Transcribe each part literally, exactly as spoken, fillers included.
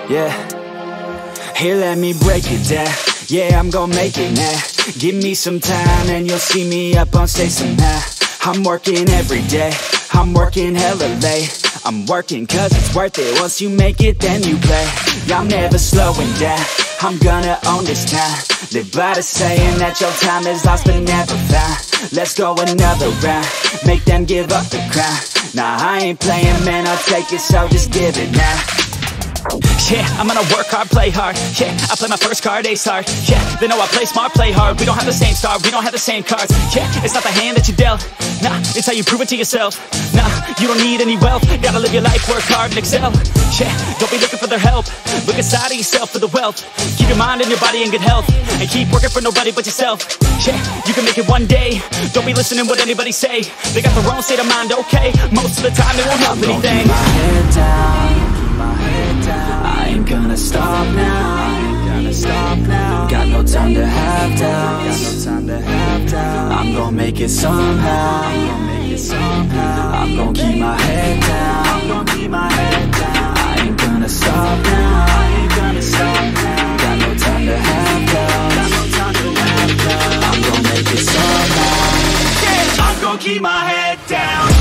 Yeah. Here, let me break it down. Yeah, I'm gonna make it now. Give me some time and you'll see me up on stage somehow. I'm working every day, I'm working hella late. I'm working cause it's worth it. Once you make it, then you play. Yeah, I'm never slowing down, I'm gonna own this town. Live by the saying that your time is lost but never found. Let's go another round, make them give up the crown. Nah, I ain't playing, man, I'll take it, so just give it now. Yeah, I'm gonna work hard, play hard. Yeah, I play my first card, ace hard. Yeah, they know I play smart, play hard. We don't have the same star, we don't have the same cards. Yeah, it's not the hand that you dealt. Nah, it's how you prove it to yourself. Nah, you don't need any wealth. Gotta live your life, work hard and excel. Yeah, don't be looking for their help. Look inside of yourself for the wealth. Keep your mind and your body in good health. And keep working for nobody but yourself. Yeah, you can make it one day. Don't be listening what anybody say. They got their own state of mind, okay. Most of the time it won't help anything. Keep my head down. I ain't gonna stop now. I ain't gonna stop now. Got no time to have doubts. Got no time to have doubts. I'm gonna make it somehow. I'm gonna make it somehow. I'm gonna keep my head down. I'm gonna keep my head down. I ain't gonna stop now. I ain't gonna stop now. Got no time to have doubts. Got no time to have doubts. I'm gonna make it somehow. Yeah, I'm gonna keep my head down.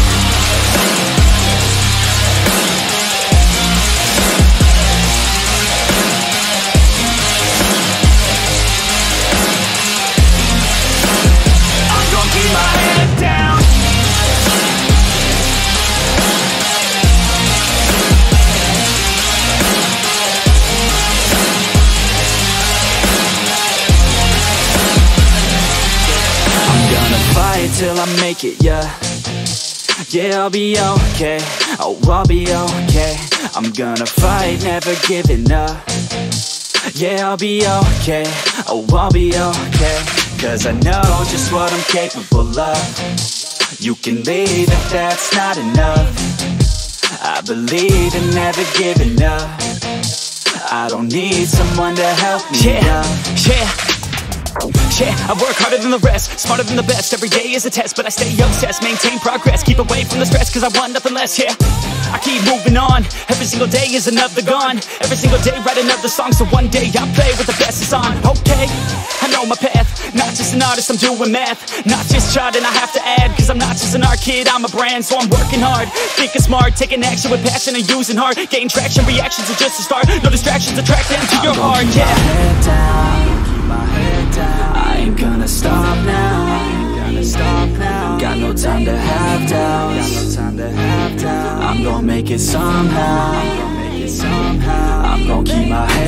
Keep my head down. I'm gonna fight till I make it, yeah. Yeah, I'll be okay. Oh, I'll be okay. I'm gonna fight, never giving up. Yeah, I'll be okay. Oh, I'll be okay. Cause I know just what I'm capable of. You can leave if that's not enough. I believe in never giving up. I don't need someone to help me yeah, up. Yeah, yeah, I work harder than the rest, smarter than the best. Every day is a test, but I stay obsessed. Maintain progress, keep away from the stress, cause I want nothing less, yeah. I keep moving on, every single day is another gun. Every single day write another song, so one day I'll play with the best is on. Okay, I know my path, not just an artist, I'm doing math. Not just charting, I have to add, cause I'm not just an art kid, I'm a brand. So I'm working hard, thinking smart, taking action with passion and using heart. Getting traction, reactions are just a start. No distractions, attract them to your heart, yeah. Keep my head down, keep my head down. I ain't gonna stop now, I ain't gonna stop now. Got no time to have doubts, got no time to have doubts. I'm gonna make it somehow, I'm gonna make it somehow. I'm gonna keep my head